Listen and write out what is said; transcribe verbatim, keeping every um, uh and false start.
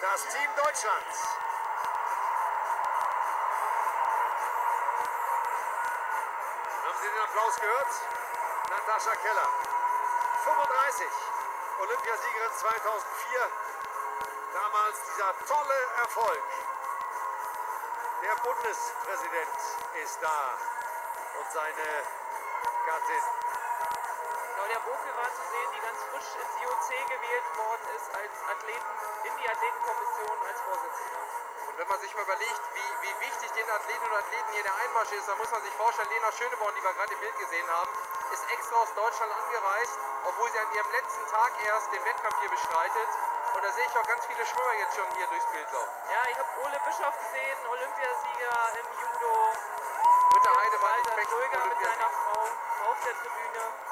Das Team Deutschlands. Haben Sie den Applaus gehört? Natascha Keller. fünfunddreißig. Olympiasiegerin zweitausendvier. Damals dieser tolle Erfolg. Der Bundespräsident ist da und seine Gattin. Claudia Bokel war zu sehen, die ganz frisch ins I O C gewählt worden ist, als Athleten in die Athletenkommission als Vorsitzende. Und wenn man sich mal überlegt, wie, wie wichtig den Athleten und Athleten hier der Einmarsch ist, dann muss man sich vorstellen, Lena Schöneborn, die wir gerade im Bild gesehen haben, ist extra aus Deutschland angereist, obwohl sie an ihrem letzten Tag erst den Wettkampf hier bestreitet. Und da sehe ich auch ganz viele Schwimmer jetzt schon hier durchs Bild laufen. Ja, ich habe Ole Bischof gesehen, Olympiasieger im Judo. Britta Heide war Walter nicht Kröger mit seiner Frau auf der Tribüne.